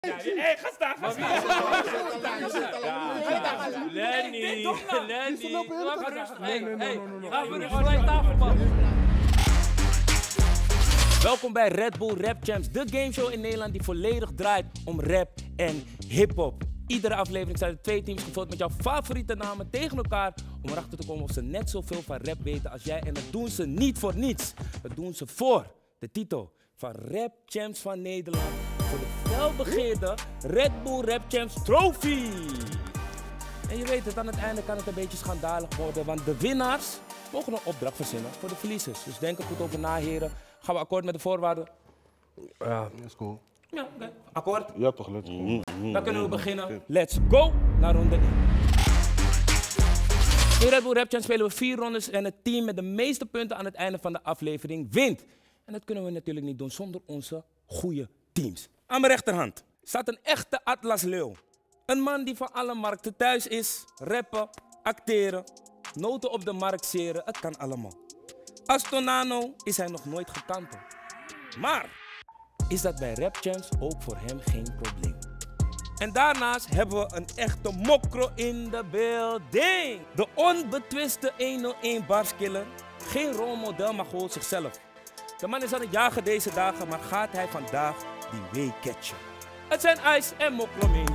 Hé, ga staan, ga staan. Lenny. Welkom bij Red Bull Rap Champs, de gameshow in Nederland die volledig draait om rap en hip-hop. Iedere aflevering zijn er 2 teams gevuld met jouw favoriete namen tegen elkaar om erachter te komen of ze net zoveel van rap weten als jij. En dat doen ze niet voor niets. Dat doen ze voor de titel van Rap Champs van Nederland. Voor de felbegeerde Red Bull Rap Champs Trophy. En je weet het, aan het einde kan het een beetje schandalig worden, want de winnaars mogen een opdracht verzinnen voor de verliezers. Dus denk er goed over na, heren. Gaan we akkoord met de voorwaarden? Ja, dat is cool. Ja, oké. Akkoord? Ja, toch, let's go. Dan kunnen we beginnen. Let's go naar ronde 1. In Red Bull Rap Champs spelen we 4 rondes en het team met de meeste punten aan het einde van de aflevering wint. En dat kunnen we natuurlijk niet doen zonder onze goede teams. Aan mijn rechterhand staat een echte atlasleeuw. Een man die van alle markten thuis is. Rappen, acteren, noten op de markt zeren, het kan allemaal. Als Tonano is hij nog nooit gekanteld. Maar is dat bij Rap Champs ook voor hem geen probleem. En daarnaast hebben we een echte mokro in de building. De onbetwiste 101 barskiller. Geen rolmodel, maar gewoon zichzelf. De man is aan het jagen deze dagen, maar gaat hij vandaag die way catchen? Het zijn Ice en Mokro Mania.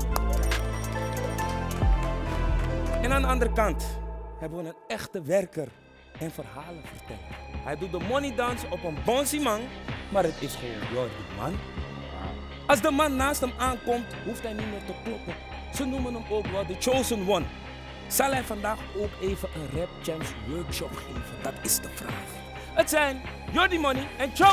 En aan de andere kant hebben we een echte werker en verhalen vertellen. Hij doet de money dance op een bonsie man, maar het is gewoon Jordi, man. Als de man naast hem aankomt, hoeft hij niet meer te kloppen. Ze noemen hem ook wel de Chosen One. Zal hij vandaag ook even een Rap Champs workshop geven? Dat is de vraag. Het zijn Jordi Money en Cho.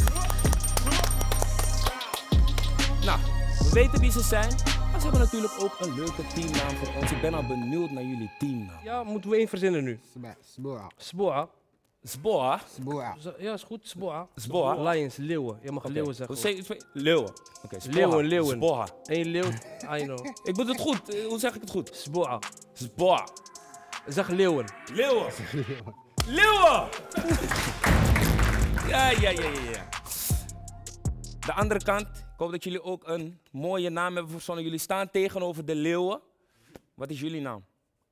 Nou, we weten wie ze zijn, maar ze hebben natuurlijk ook een leuke teamnaam voor ons. Ik ben al benieuwd naar jullie teamnaam. Ja, moeten we één verzinnen nu? Sboa. Sboa. Sboa. Sboa. Ja, is goed. Sboa. Sboa. Lions, leeuwen. Je mag leeuwen zeggen. Leeuwen. Oké, Leeuwen. Sboa. Eén leeuw. I know. Ik moet het goed. Hoe zeg ik het goed? Sboa. Sboa. Zeg leeuwen. Leeuwen. Leeuwen! Ja. De andere kant. Ik hoop dat jullie ook een mooie naam hebben verzonnen. Jullie staan tegenover de leeuwen. Wat is jullie naam?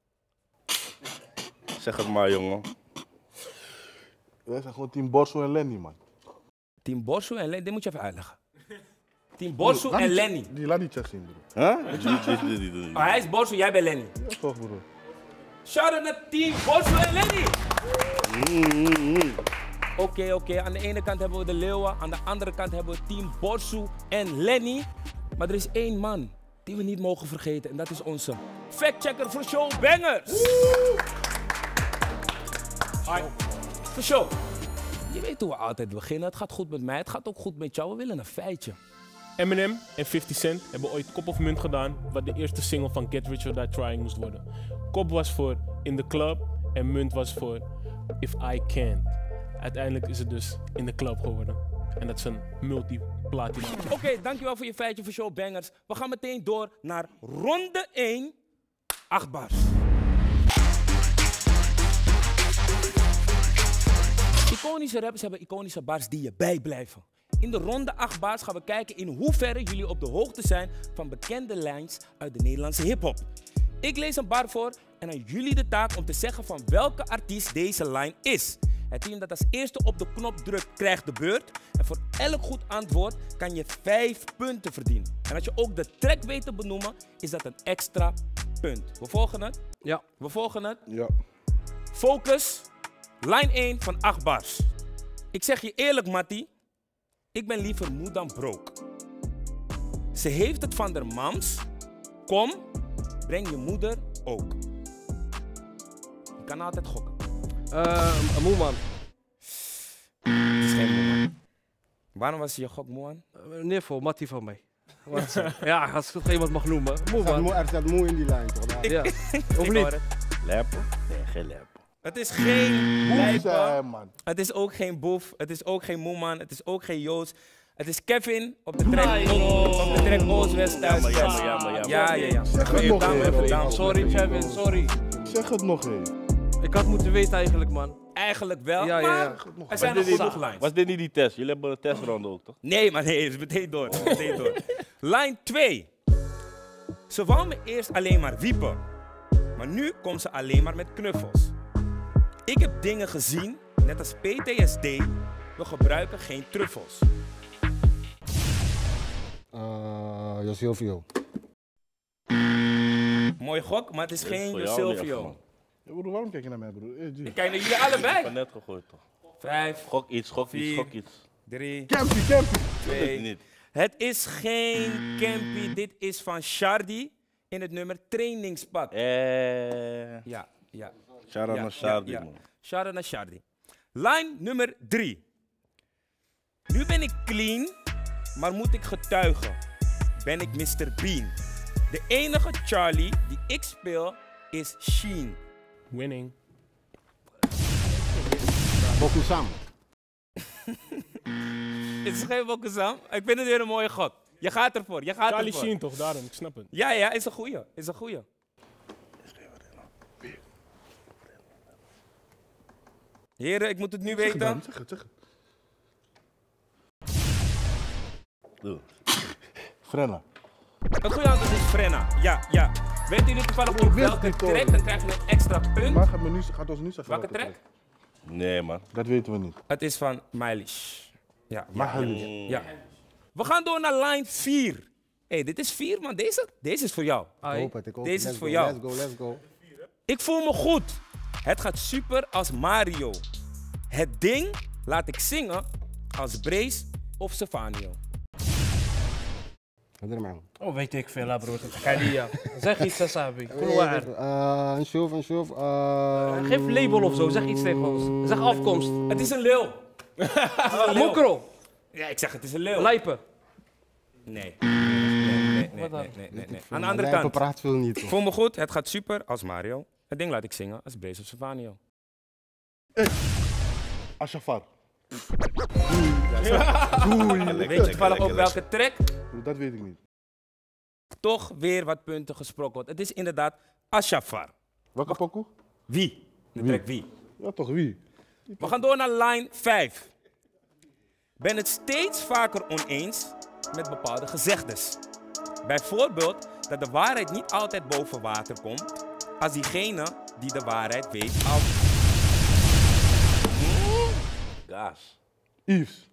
Zeg het maar, jongen. Wij zijn gewoon team Borso en Lenny, man. Team Borsu en Lenny. Dit moet je even uitleggen. Team Borsu en Lenny. Die laat niet zien, broer. Huh? Oh, hij is Borsu, jij bent Lenny. Ja, toch, broer. Shout-out naar Team Borsu en Lenny. Oké. Aan de ene kant hebben we de leeuwen. Aan de andere kant hebben we Team Borsu en Lenny. Maar er is 1 man die we niet mogen vergeten. En dat is onze factchecker voor Show Bangers. Hoi. Voor Show. Je weet hoe we altijd beginnen. Het gaat goed met mij. Het gaat ook goed met jou. We willen een feitje. Eminem en 50 Cent hebben ooit kop of munt gedaan wat de eerste single van Get Rich or Die Trying moest worden. Kop was voor In the Club en munt was voor If I Can. Uiteindelijk is het dus In the Club geworden. En dat is een multi-platina. Oké, dankjewel voor je feitje voor Show Bangers. We gaan meteen door naar ronde 1. 8 bars. Iconische rappers hebben iconische bars die je bijblijven. In de ronde 8 bars gaan we kijken in hoeverre jullie op de hoogte zijn van bekende lines uit de Nederlandse hiphop. Ik lees een bar voor en aan jullie de taak om te zeggen van welke artiest deze line is. Het team dat als eerste op de knop drukt krijgt de beurt. En voor elk goed antwoord kan je 5 punten verdienen. En als je ook de track weet te benoemen, is dat een extra punt. We volgen het? Ja. We volgen het? Ja. Focus. Line 1 van 8 bars. Ik zeg je eerlijk, Mattie. Ik ben liever moe dan broke. Ze heeft het van der mams. Kom, breng je moeder ook. Je kan altijd gokken. Een moeman. Het is geen moeman. Waarom was je gok moeman? Niffel, Mattie van mij. Ja, als ik iemand mag noemen. Moeman. Er staat moe in die lijn, toch? Ja. Of Ik niet? hoor het. Leppen? Nee, geen leppen. Het is geen lijper. Man. Het is ook geen boef. Het is ook geen moeman. Het is ook geen Joost. Het is Kevin op de track Oost-West thuis. Jammer. Ja. Zeg het nog even. Sorry, Kevin, sorry. Zeg het nog eens. Ik had moeten weten eigenlijk, man. Eigenlijk wel, Ja. maar er zijn nog genoeg lines. Was dit niet die test? Jullie hebben een testronde ook, toch? Nee, maar nee, het is meteen door. Lijn 2. Ze wou me eerst alleen maar wiepen. Maar nu komt ze alleen maar met knuffels. Ik heb dingen gezien, net als PTSD. We gebruiken geen truffels. Josilvio. Mooi gok, maar het is geen voor jou niet Silvio. echt, man. Ja, broer, waarom kijk je naar mij, broer? G. Ik kijk naar jullie Ik heb allebei. net gegooid toch? 5, Gok iets, gok iets, 4, gok iets. 3, Campy. 2. Niet. Het is geen Campy, dit is van Shardy in het nummer Trainingspad. Ja. Shout-out naar Shardy, man. Shout-out naar Shardy. Lijn nummer 3. Nu ben ik clean, maar moet ik getuigen. Ben ik Mr. Bean. De enige Charlie die ik speel is Sheen. Winning. Bokusam. Het is geen Bokusam. Ik vind het weer een mooie gok. Je gaat ervoor, je gaat Charlie ervoor. Sheen toch, daarom, ik snap het. Ja, is een goeie. Is een goeie. Heren, ik moet het nu weten. Zeg het. Doe. Frenna. Het goede antwoord is Frenna. Ja. Weten jullie toevallig op wist welke niet, hoor. track? Dan krijg je een extra punt. Maar gaat ons nu zeggen Welke track? Nee, man. Dat weten we niet. Het is van Mylish. Ja. Mylish. We gaan door naar lijn 4. Hé, dit is 4, man. Deze is voor jou. Ik hoop het. Deze is Let's voor go, jou. Let's go. Ik voel me goed. Het gaat super als Mario. Het ding laat ik zingen als Brace of Stefanio. Wat er man? Oh, weet ik veel, hè, broer. Khalia. Zeg iets, Sasabi. Een show. Geef een label of zo, zeg iets tegen ons. Zeg afkomst. Het is een leeuw. Mokro. Ja, ik zeg het is een leeuw. Lijpen. Nee. Wat dan? Aan de andere kant. praat veel niet. Ik voel me goed. Het gaat super als Mario. Het ding laat ik zingen als Brace of Stefanio. Ashafar. Weet je toevallig ook welke track? Broer, dat weet ik niet. Toch weer wat punten gesproken wordt. Het is inderdaad Ashafar. Welke pokoe? Wie? De track Wie. Ja, toch, wie? We gaan door naar lijn 5. Ben het steeds vaker oneens met bepaalde gezegdes. Bijvoorbeeld dat de waarheid niet altijd boven water komt als diegene die de waarheid weet al. Gaas. Yves.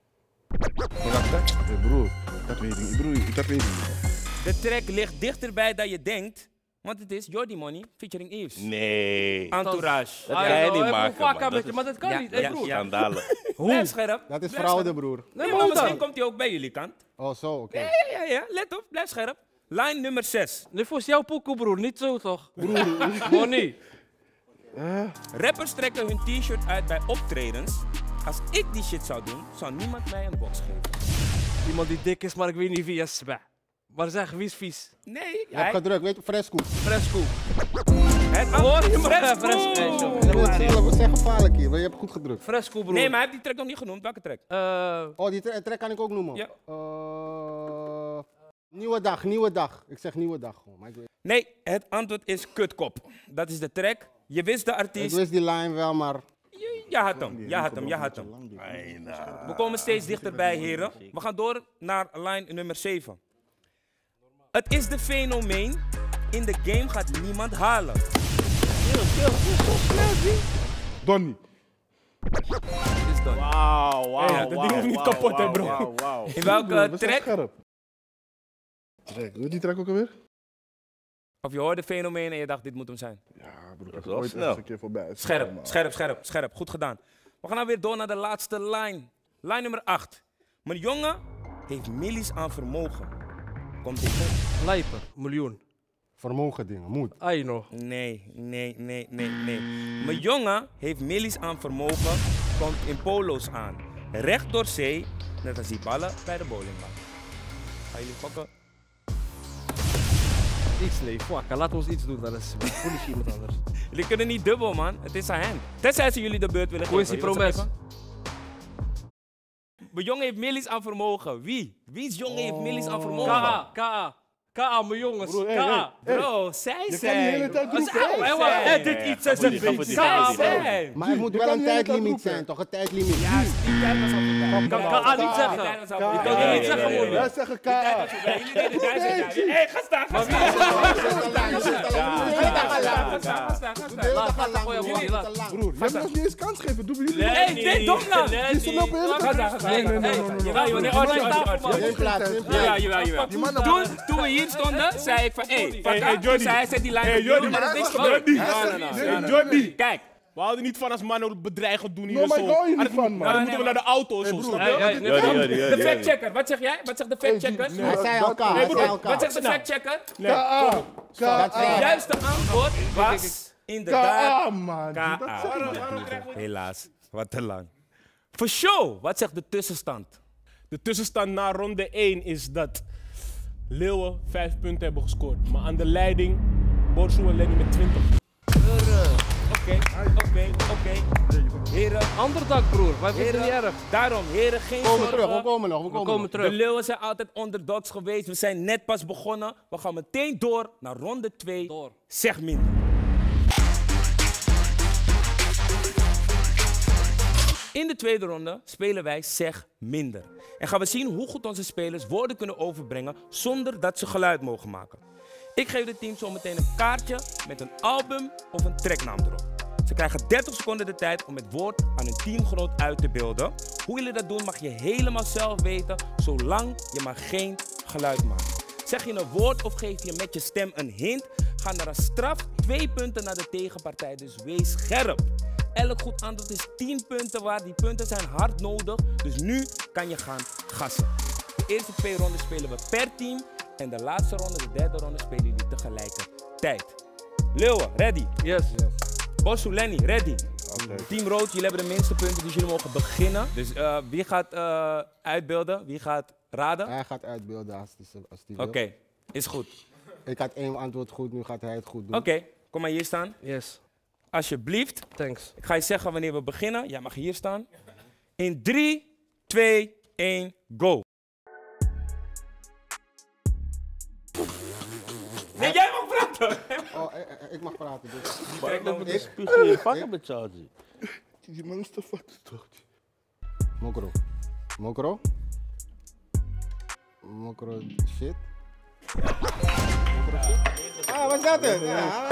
Hey, broer, dat weet ik niet. Broer, dat weet ik niet. De track ligt dichterbij dan je denkt, want het is Jordi Money featuring Yves. Nee. Entourage. Dat ga je niet maken, man. Maar dat kan Ja, niet, ja, hè, broer. ja. Schandalen. Blijf scherp. Dat is Blijf fraude, scherp. broer. Nee, Nee, maar maar hoe misschien dan? komt hij ook bij jullie kant. Oh, zo, oké. Ja. Let op, blijf scherp. Lijn nummer 6. Dit was jouw pokoe, broer. Niet zo, toch? Money. Rappers trekken hun t-shirt uit bij optredens. Als ik die shit zou doen, zou niemand mij een box geven. Iemand die dik is, maar ik weet niet wie is. Maar zeg, wie is vies? Nee, Je hebt gedrukt, weet je, fresco. Fresco. Het Hoor je maar, Fresco. Fresco. We zeggen gevaarlijk hier, maar je hebt goed gedrukt. Fresco, broer. Nee, maar hij heeft die track nog niet genoemd. Welke track? Oh, die track kan ik ook noemen. Ja. Nieuwe dag. Ik zeg nieuwe dag gewoon. Maar ik Nee, het antwoord is Kutkop. Dat is de track. Je wist de artiest. wist die lijn wel, maar... Je had hem. We komen steeds dichterbij, heren. We gaan door naar lijn nummer 7. Het is de fenomeen. In de game gaat niemand halen. Donnie. Is dat. Ja, dat ding is niet kapot, hè, bro. In welke Broer, we zijn track? scherp. Track, hoe die track ook alweer? Of je hoorde fenomeen en je dacht, dit moet hem zijn. Ja, broer, ik Dat heb is wel ooit snel. eens een keer voorbij. Maar- Scherp. Goed gedaan. We gaan nou weer door naar de laatste lijn. Lijn nummer 8. Mijn jongen heeft millies aan vermogen. Komt in vol. Lijpen. Miljoen. Vermogen dingen, moet. Ai nog. Nee. Mijn jongen heeft millies aan vermogen. Komt in polo's aan. Recht door zee, net als die ballen bij de bowlingbaan. Gaan jullie gokken? Iets, nee. Fuck, laat ons iets doen. Dan is politie iemand anders. Jullie kunnen niet dubbel, man. Het is aan hen. Tenzij ze jullie de beurt willen geven. Quincy Jullie wat Promes. zeggen? Mijn jongen heeft millies aan vermogen. Wie? Wie's jongen heeft millies aan vermogen? K.A. K.A. mijn jongens. Broer, hey, K.A. hey. Bro, zij Je kan zijn. de hele tijd Als roepen, oude hè? Hij wou zijn. edit iets en Ga voor die, zijn ga voor die, K.A. ga voor die. Zij. Maar er moet Je wel kan een niet de hele tijd tijdlimiet roepen. zijn, toch? Een tijdlimiet. Ja, die tijd was al voorbij. Kan K.A. niet zeggen. Die tijd was al K.A. voorbij. Je kan niet zeggen, ja, moeder. Wij zeggen Die tijd K.A. was voorbij. Jullie deden 1000 jaar. Hé, ga staan, ga staan. Laat gaan voor je man. Laat. Broer, jij moet ons niet eens kans geven. Doen jullie Hé, dit dom dan. Die is er op heel Ga staan, ga staan. Nee, Geen plaats, geen plaats. Jawel. Die man op- Toen we hier stonden, zei ik van, hé, Hey, Jordi. Jordi. Hij zet die lijn Hey, op Jordi, maar dat is Jordi. gebeurd. Nee, Jordi. Kijk, We houden niet van als mannen bedreigen doen hier No, maar zo. ik hou je niet Ah, van, man. Dan moeten we naar de auto zo, broer. snap je? de factchecker. Wat zeg jij? Wat zegt de factchecker? Hij zei elkaar, hij zei Wat elkaar. zegt de factchecker? K.A. Het K.A. juiste antwoord was inderdaad K.A. man. K.A. Dat zeg ik. Helaas, wat te lang. For show, wat zegt de tussenstand? De tussenstand na ronde 1 is dat Leeuwen 5 punten hebben gescoord. Maar aan de leiding Borsu en Lenny met 20. Oké. Heren, Underdog, broer. Wij vinden het niet erg. daarom, heren, geen We komen terug, we zorgen. komen nog, we We komen komen nog. De terug. Leeuwen zijn altijd underdogs geweest. We zijn net pas begonnen. We gaan meteen door naar ronde 2. Door. Zeg minder. In de tweede ronde spelen wij Zeg Minder. En gaan we zien hoe goed onze spelers woorden kunnen overbrengen zonder dat ze geluid mogen maken. Ik geef de team zo meteen een kaartje met een album of een tracknaam erop. Ze krijgen 30 seconden de tijd om het woord aan hun teamgenoot uit te beelden. Hoe jullie dat doen mag je helemaal zelf weten, zolang je maar geen geluid maakt. Zeg je een woord of geef je met je stem een hint, gaan er als straf 2 punten naar de tegenpartij, dus wees scherp. Elk goed antwoord is 10 punten waard. Die punten zijn hard nodig, dus nu kan je gaan gassen. De eerste 2 ronden spelen we per team en de laatste ronde, de derde ronde, spelen jullie tegelijkertijd. Leeuwen, ready? Yes. Borsu, Lenny, ready? Team Rood, jullie hebben de minste punten, dus jullie mogen beginnen. Dus wie gaat uitbeelden? Wie gaat raden? Hij gaat uitbeelden als die wil. Oké, is goed. Ik had 1 antwoord goed, nu gaat hij het goed doen. Oké, kom maar hier staan. Yes. Alsjeblieft. Thanks. Ik ga je zeggen wanneer we beginnen. Jij mag hier staan. In 3, 2, 1, go. Nee, jij mag praten. Oh, ik mag praten. Dus. Ik spuug je vakken met Charlie. Die man is te fucking toch. Mokro. Mokro? Mokro shit. Ah, wat is dat dan?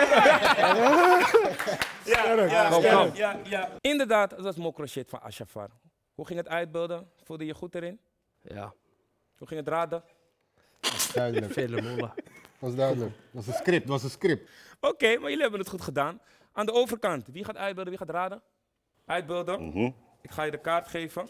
Ja. Inderdaad, dat was mokro shit van Ashafar. Hoe ging het uitbeelden? Voelde je goed erin? Ja. Hoe ging het raden? Duidelijk. Vele molen. Was duidelijk. Was een script, was een script. Oké, maar jullie hebben het goed gedaan. Aan de overkant, wie gaat uitbeelden, wie gaat raden? Uitbeelden. Ik ga je de kaart geven.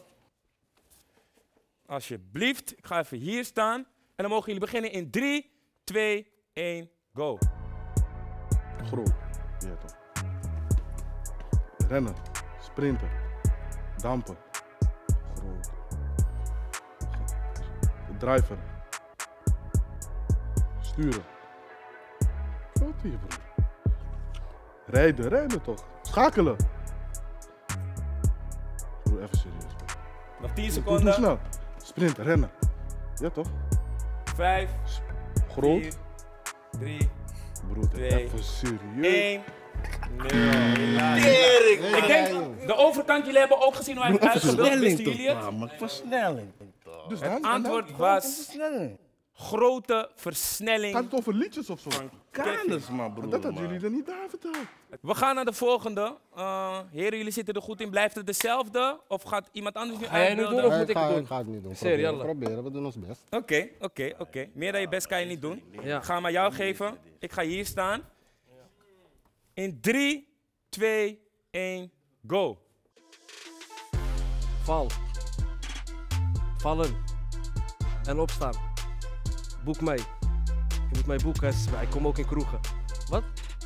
Alsjeblieft, ik ga even hier staan. En dan mogen jullie beginnen in 3, 2, 1, go. Groot. Ja toch. Rennen. Sprinten. Dampen. Groot. Driver. Sturen. Groot hier, broer. Rijden toch. Schakelen. Broer, even serieus. Bro. Nog 10 Doe seconden. snel. Sprinten, rennen. Ja toch? 5, Groot. 4, 3, Broer, 2, even serieus. 1. Ik denk, de overkant, jullie hebben ook gezien hoe hij heeft uitgebeeld. Wisten jullie het? Ja, maar versnelling. Dus dan? Antwoord was Versnelling. grote versnelling. Gaat het over liedjes of zo? Kanus, man, broer. Dat hadden man. jullie er niet aan verteld. We gaan naar de volgende. Heren, jullie zitten er goed in. Blijft het dezelfde? Of gaat iemand anders nu Ga jij nu uitbeelden? doen of moet ik het Ik doen? ga het niet doen. Serial. Proberen, we doen ons best. Oké. Meer dan je best kan je niet doen. Ja. Ik ga hem aan jou geven. Ik ga hier staan. In 3, 2, 1, go. Val. Vallen. En opstaan. Boek mij. Je moet mij boeken. Ik kom ook in kroegen. Wat?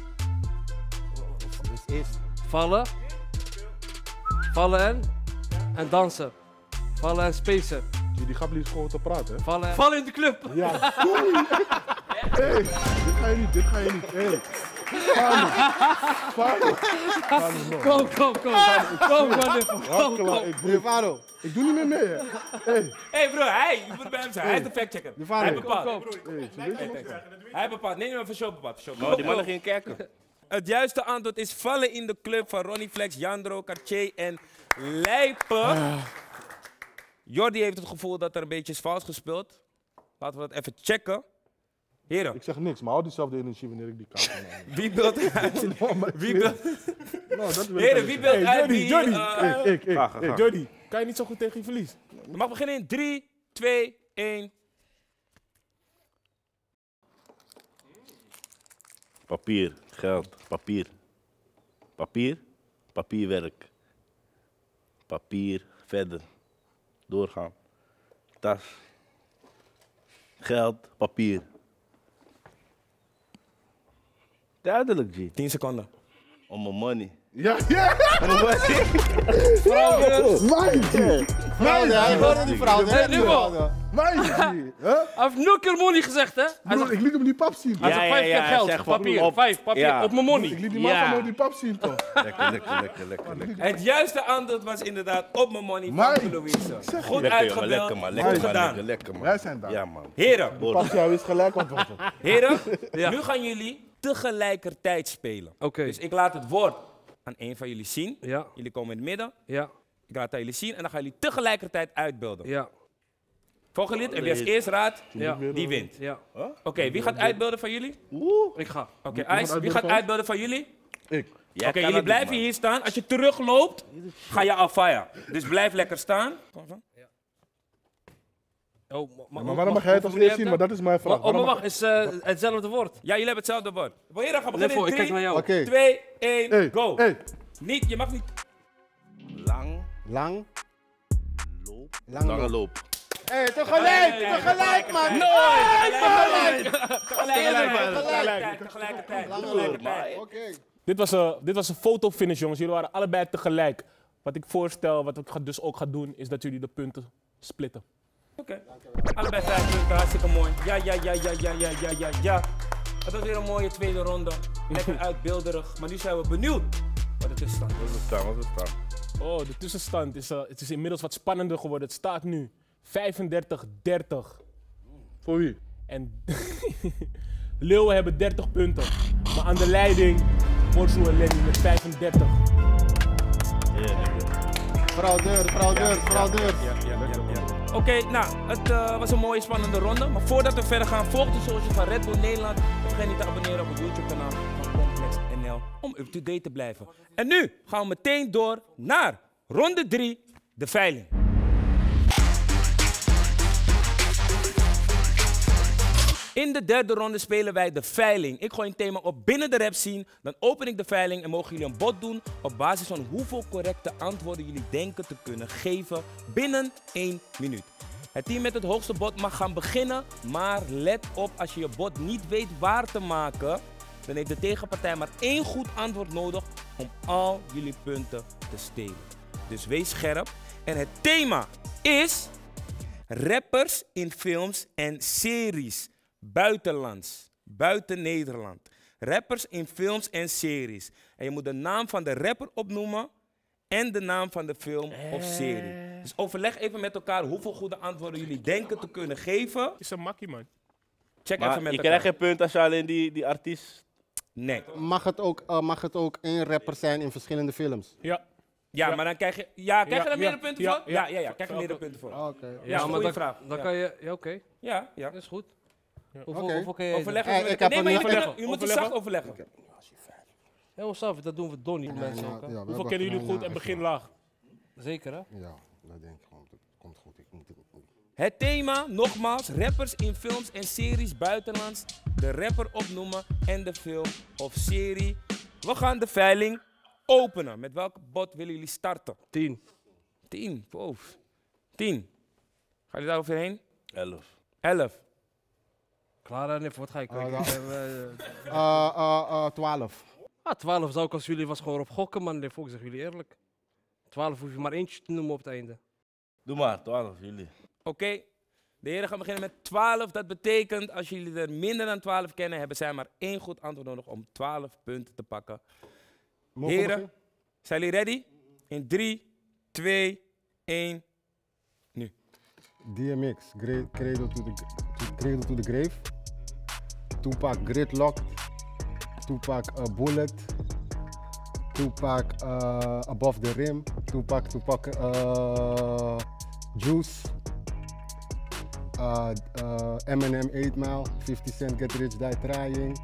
Dus eerst. Vallen. Vallen en dansen. Vallen en spacen. Die gabli is gewoon te praten, hè? Vallen in de club. Ja, doei! Hey, dit ga je niet. Hey, Kom, man. Rivaro. Ik doe niet meer mee, hè. Hé bro, je moet bij hem zijn. Hij is de factchecker. Hij bepaalt. Hij bepaalt. Nee, maar voor show bepaalt. Oh, die mannen gingen kijken. Het juiste antwoord is vallen in de club van Ronnie Flex, Jandro, Cartier en Lijpen. Jordi heeft het gevoel dat er een beetje is vals gespeeld. Laten we dat even checken. Heren, Ik zeg niks, maar hou diezelfde energie wanneer ik die kaart neem. wie beeldt uit? Wie beeldt, Nou, dat wil ik heren, wie beeldt uit? Jordi, wie, Jordi. Jordi, kan je niet zo goed tegen je verlies? Je mag beginnen in 3, 2, 1. Papier, geld, papier. Papier, papierwerk. Papier, verder. Doorgaan. Tas. Geld, papier. Duidelijk, G. 10 seconden. Om mijn money. Ja! Fraude, hij hoorde die fraude. Hey, Nuvo. Meisje! Hij heeft 0 keer money gezegd, hè? Hij Broer, zegt ik liet hem die pap zien. hij toch? zegt Ja, 5 ja, keer hij geld, zegt van papier, op. 5 papier, Ja. op mijn money. Ik liet die man gewoon die pap zien, toch? Lekker. Het juiste antwoord was inderdaad op mijn money Mai. van Louise. Goed Lekker, jongen, uitgebeeld, lekker, man. goed Lekker, man. gedaan. Lekker, man. Wij zijn daar. Ja, man. Heren, Pap, jij wist gelijk wat was het. heren, Ja. nu gaan jullie tegelijkertijd spelen. Oké. Dus ik laat het woord aan een van jullie zien. Ja, Jullie komen in het midden. ja, Ik laat het aan jullie zien en dan gaan jullie tegelijkertijd uitbeelden. ja, Volgende lid, en wie als eerst raadt, ja, die wint. ja. Oké, wie gaat uitbeelden van jullie? Ik ga. Oké, gaat Ice, wie uitbeelden gaat van? uitbeelden van jullie? Ik. Jij Oké, kan jullie dat blijven niet, man. hier staan. Als je terugloopt, ga je afvaya. Dus blijf lekker staan. Oh, Maar waarom mag jij het als eerst zien? Maar dat is mijn vraag. Oh, maar Waarom mag- wacht, is hetzelfde woord. Ja, jullie hebben hetzelfde woord. Heren, gaan Levo, beginnen ik kijk naar in jou. Oké. 3, 2, 1, Hey, go. hey. Niet, je mag niet. Lang Lang. loop. Lang Lange loop. loop. Hé, tegelijk, man. Tegelijkertijd. Oké. Dit was een fotofinish, jongens. Jullie waren allebei tegelijk. Wat ik voorstel, wat ik dus ook ga doen, is dat jullie de punten splitten. Oké. Allebei 5 punten, hartstikke mooi. Ja. Het was weer een mooie tweede ronde. Lekker uitbeelderig. Maar nu zijn we benieuwd wat de tussenstand is. Wat is het dan? Oh, de tussenstand is, het is inmiddels wat spannender geworden. Het staat nu 35-30. Voor wie? En Leeuwen hebben 30 punten. Maar aan de leiding, Borsu en Lenny met 35. Fraudeur. Oké, nou, het was een mooie spannende ronde. Maar voordat we verder gaan, volg de socials van Red Bull Nederland. En vergeet niet te abonneren op het YouTube-kanaal van Complex NL om up-to-date te blijven. En nu gaan we meteen door naar ronde 3, de veiling. In de derde ronde spelen wij de veiling. Ik gooi een thema op binnen de rap scene, dan open ik de veiling en mogen jullie een bod doen op basis van hoeveel correcte antwoorden jullie denken te kunnen geven binnen 1 minuut. Het team met het hoogste bod mag gaan beginnen, maar let op, als je je bod niet weet waar te maken, dan heeft de tegenpartij maar 1 goed antwoord nodig om al jullie punten te stelen. Dus wees scherp. En het thema is rappers in films en series. Buitenlands, buiten Nederland. Rappers in films en series. En je moet de naam van de rapper opnoemen en de naam van de film of serie. Dus overleg even met elkaar hoeveel goede antwoorden jullie denken te kunnen geven. Is een makkie, man. Check Maar even met je elkaar. krijgt geen punt als je alleen die artiest... Nee. Mag het ook één rapper zijn in verschillende films? Ja. Ja, maar dan krijg je... Ja, krijg je daar Ja, meerdere punten ja, voor? Ja, ja. krijg je meerdere punten voor. Oké. Ja, Ja, is een maar goede dan, vraag. dan Ja. kan je... Ja, oké. Ja. Dat is goed. Hoeveel, Oké. hoeveel kan je... Overleg Hey, even met ik elkaar. heb Nee, een- maar je overleggen. moet het zacht overleggen. Heel zelf, dat doen we Donnie mensen ook. Hè? Hoeveel kennen jullie goed en begin laag? Zeker, hè? Ja, dat denk ik gewoon. Dat komt goed. Ik moet het... Het thema, nogmaals, rappers in films en series buitenlands. De rapper opnoemen en de film of serie. We gaan de veiling openen. Met welk bod willen jullie starten? 10. 10. Wow. 10. Gaan jullie daar overheen? 11. 11. Klaar, hè? Wat ga ik kijken? 12. 12 zou ik als jullie was gewoon op gokken, man. Ik zeg jullie eerlijk. 12 hoef je maar eentje te noemen op het einde. Doe maar, 12 jullie. Oké. De heren gaan beginnen met 12. Dat betekent, als jullie er minder dan 12 kennen, hebben zij maar 1 goed antwoord nodig om 12 punten te pakken. Mogen we Heren, beginnen? zijn jullie ready? In 3, 2, 1, nu. DMX, Cradle to the Grave. Tupac, Gridlock. Tupac, Bullet. Tupac, Above the Rim. Tupac, Juice. Eminem 8 Mile. 50 Cent, Get Rich, Die Trying.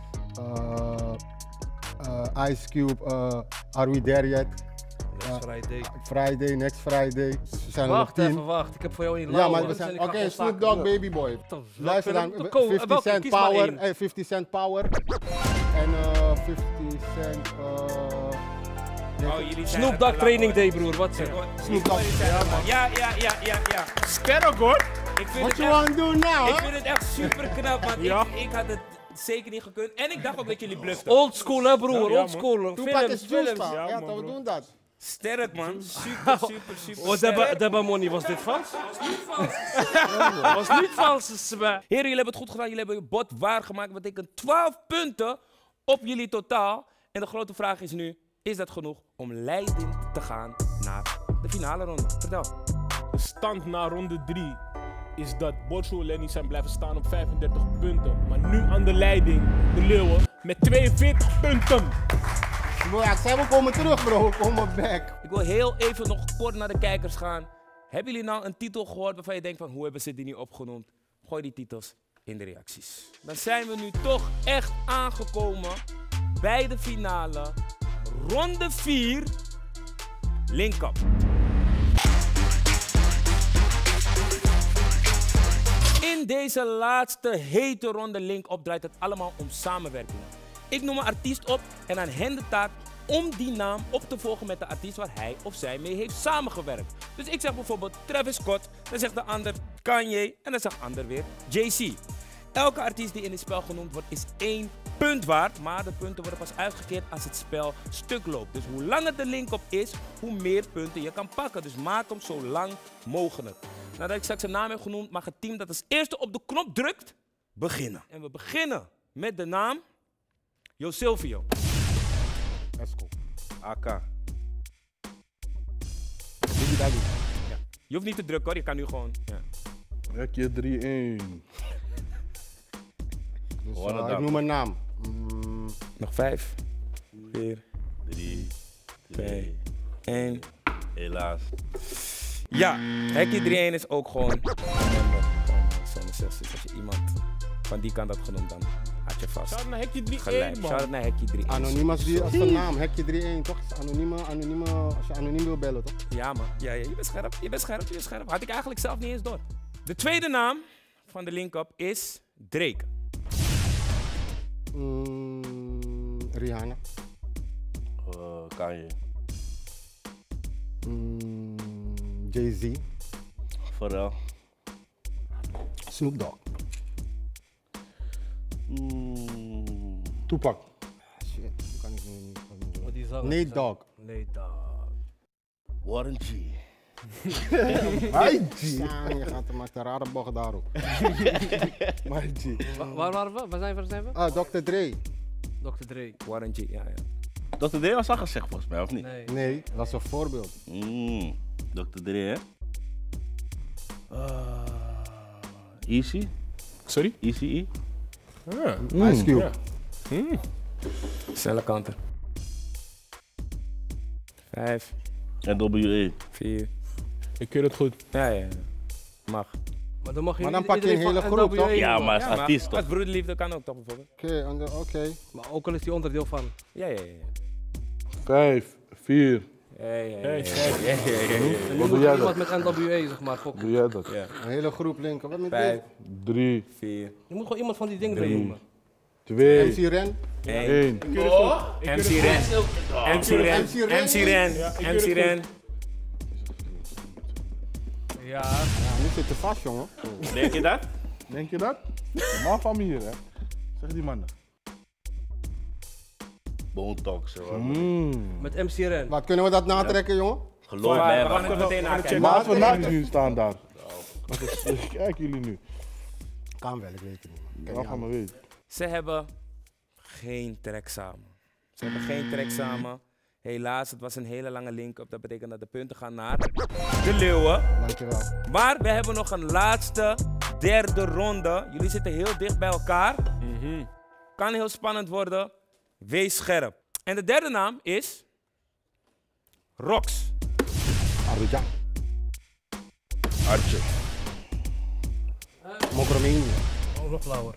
Ice Cube, Are We There Yet? Friday, Next Friday. Dus we zijn er nog Wacht 10. even, wacht. Ik heb voor jou in Ja, lauw. maar we en zijn. ik ga Oké, gewoon Snoop staken. Dogg, Baby Boy. Luister dan. welke 50 Cent kies maar Power. één. 50 Cent Power. En 50 Cent. Oh, jullie zijn Snoop er Dogg te Training lang, Day, broer. Wat zeg? hoor. Snoop Dogg. Ja. Sterk hoor. Ik vind What het you echt- want to do now? Ik vind het echt super knap, man. Ja. Ik had het zeker niet gekund. En ik dacht ook dat jullie bluften. Old school, hè, broer? Ja, Old man. school. Tupac is Films, juice, films. man. Ja, man, toch, we bro. doen dat. Sterk, man. Super Oh, sterk. Debba Money, was dit vals? Was niet vals, Seba. Heren, jullie hebben het goed gedaan. Jullie hebben je bod waargemaakt. Dat betekent 12 punten op jullie totaal. En de grote vraag is nu, is dat genoeg om leidend te gaan naar de finale ronde? Vertel. De stand na ronde 3 is dat Borso en Lenny zijn blijven staan op 35 punten. Maar nu aan de leiding, de Leeuwen, met 42 punten. Bro, ja, ik zei we komen terug, bro. We komen back. Ik wil heel even nog kort naar de kijkers gaan. Hebben jullie nou een titel gehoord waarvan je denkt van, hoe hebben ze die niet opgenoemd? Gooi die titels in de reacties. Dan zijn we nu toch echt aangekomen bij de finale. Ronde 4. Link-up. In deze laatste hete ronde Link-up draait het allemaal om samenwerking. Ik noem een artiest op en aan hen de taak om die naam op te volgen met de artiest waar hij of zij mee heeft samengewerkt. Dus ik zeg bijvoorbeeld Travis Scott, dan zegt de ander Kanye en dan zegt de ander weer Jay-Z. Elke artiest die in dit spel genoemd wordt is 1 punt waard, maar de punten worden pas uitgekeerd als het spel stuk loopt. Dus hoe langer de link-up is, hoe meer punten je kan pakken. Dus maak hem zo lang mogelijk. Nadat ik straks een naam heb genoemd, mag het team dat als eerste op de knop drukt, beginnen. En we beginnen met de naam Jo Silvio. Esco. AK. Biggie Daddy. Je hoeft niet te drukken hoor, je kan nu gewoon. Ja. Hekje 3-1. Dus, Hoor het ik dan. noem een naam. Nog 5, 4, 3, 2, 2, 1. helaas. Ja, Hekje 3-1 is ook gewoon een member van Zone 6. Dus als je iemand van die kant had genoemd, dan had je vast Shout naar Hekje 3-1, gelijk. man. Shout-out naar Hekje 3-1. Anoniem als de naam. Hekje 3-1, toch? Anonieme, als je anoniem wil bellen, toch? Ja man, ja, je bent scherp, je bent scherp, je bent scherp. Had ik eigenlijk zelf niet eens door. De tweede naam van de link-up is Drake. Rihanna. Kanye. Jay-Z. Pharrell. Snoop Dogg. Mm, Tupac. Shit, die kan ik nu niet. Oh, die zanger, Nate die Dogg. zanger. Nate Dogg. Warren G. Ja, je maakt een rare bocht daarop. My G. Waar waren we? Waar zijn we? Dr. Dre. Dr. Dre. Warren G, ja. Dr. Dre was al gezegd volgens mij, of niet? Nee. Nee, dat is een voorbeeld. Dr. Dre, hè? Easy? Sorry? Easy E? Ice Cube. Ja. Snelle kanter. 5, NWA. 4. Ik keur het goed. Ja. Mag. Maar dan mag je Maar dan niet pak je een iedereen hele van groep, NWA toch? Ja, noemen. maar als artiest Als toch? broederliefde kan ook toch bijvoorbeeld? Oké. Maar ook al is die onderdeel van. Ja. 5, 4. Hey, En Wat nu doe moet jij iemand dat? met NWA, zeg maar. Fok. Doe jij dat? Ja. Een hele groep linken. Wat met 5, 3, 4, Je moet gewoon iemand van die dingen erin 3, noemen. 2, dit? MC Ren. 1. 1. MC Ren. MC Ren. Ja. Ja, nu zit je vast, jongen. Denk je dat? Denk je dat? De man van me hier, hè? Zeg die mannen. Bone Talk, zo. Met MC Ren. Wat, kunnen we dat natrekken, jongen? Geloof We mij, gaan man. het meteen nakijken. Laten we naakt nu staan daar. Kijk jullie nu. Kan wel, ik weet het niet. Man. Ja, gaan maar weten. Ze hebben geen track samen. Ze hebben geen track samen. Helaas, het was een hele lange link-up. Dat betekent dat de punten gaan naar de Leeuwen. Dankjewel. Maar we hebben nog een laatste, derde ronde. Jullie zitten heel dicht bij elkaar. Kan heel spannend worden. Wees scherp. En de derde naam is Rox. Aruja. Archer. Mokroming. Oh, nog flauwer.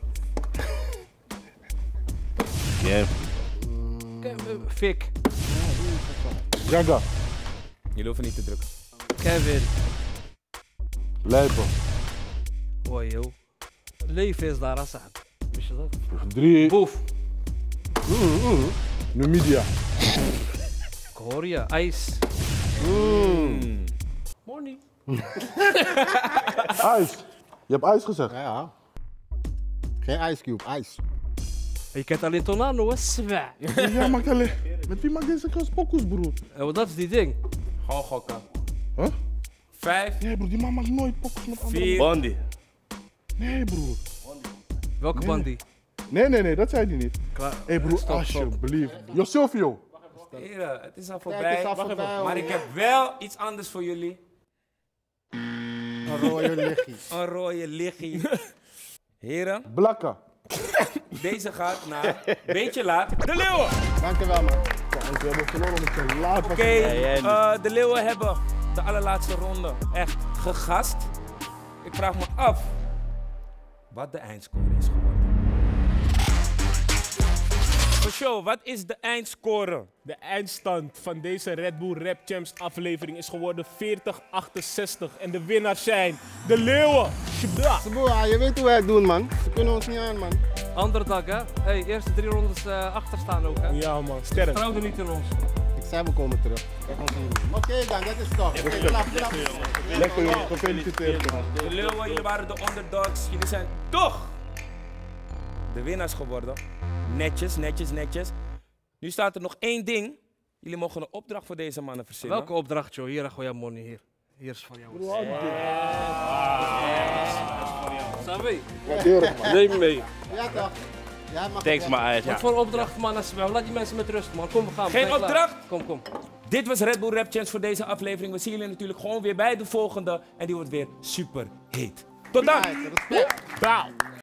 Kev. Fik. Jaga. Jullie hoeven niet te drukken. Kevin. Lijpen. Hoi joh. Leven is daar als aan. Wist je dat? 3. Boef. Numidia. Ik hoor je. IJs. Money. IJs. Je hebt ijs gezegd. Ja. Geen Ice Cube, ijs. Je kent alleen Tonano, hè? Zwaar. Ja, maakt alleen. Met wie maakt deze kans pokoes, broer? Oh, dat is die ding. Gewoon gokken. Huh? 5, Nee, broer, die man maakt nooit pokoes met anderen. 4. Bondi. Nee, broer. Welke bandie? Nee, dat zei hij niet. Klaar. Hé, broer, Stop. alsjeblieft. Yo, Silvio. Heren, het is al Kijk voorbij. eens af voorbij, Maar ik heb wel iets anders voor jullie. Een rode liggie. Een rode liggie. Heren, Blakka. deze gaat naar, beetje laat, de Leeuwen. Dankjewel, man. Ja, we hebben verloren met z'n laat. Oké, de Leeuwen hebben de allerlaatste ronde echt gegast. Ik vraag me af wat de eindscore is geworden. For show, wat is de eindscore? De eindstand van deze Red Bull Rap Champs aflevering is geworden 40-68. En de winnaars zijn de Leeuwen. Shabda. Boa, je weet hoe wij het doen, man. Ze kunnen ons niet aan, man. Andere tak, hè? Hey, eerste 3 rondes achter staan ook, hè? Ja man, sterk. Trouw er niet in ons. Ik zei, we komen terug. Kijk ons hier. Oké, dan, dat is toch. Oké, klap. Lekker, jongen. Gefeliciteerd, man. De Leeuwen, jullie waren de underdogs. Jullie zijn toch de winnaars geworden. Netjes, netjes, netjes. Nu staat er nog één ding. Jullie mogen een opdracht voor deze mannen verzinnen. Welke opdracht, joh? Hier, gooi je money, hier. Hier is van jou. Sabi, Waardeer, man. neem mee. Ja, toch. Ja, mag Thanks, maar uit. Wat voor opdracht, man? Laat die mensen met rust, man. Kom, we gaan. we Geen zijn klaar. opdracht? Kom. Dit was Red Bull Rap Chance voor deze aflevering. We zien jullie natuurlijk gewoon weer bij de volgende. En die wordt weer super heet. Tot dan! Respect. Bauw.